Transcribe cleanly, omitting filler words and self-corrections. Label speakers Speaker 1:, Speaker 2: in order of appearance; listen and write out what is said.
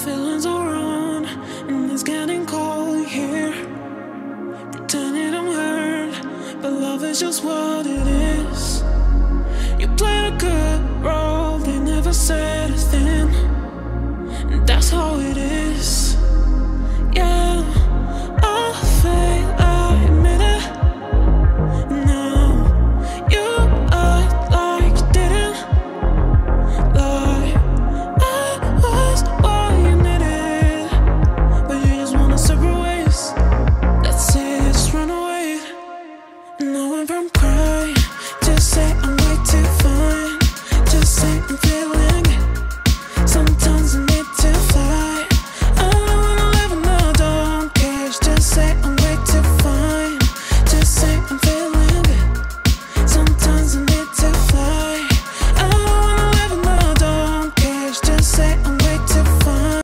Speaker 1: feelings are wrong, and it's getting cold here. Pretending I'm hurt, but love is just what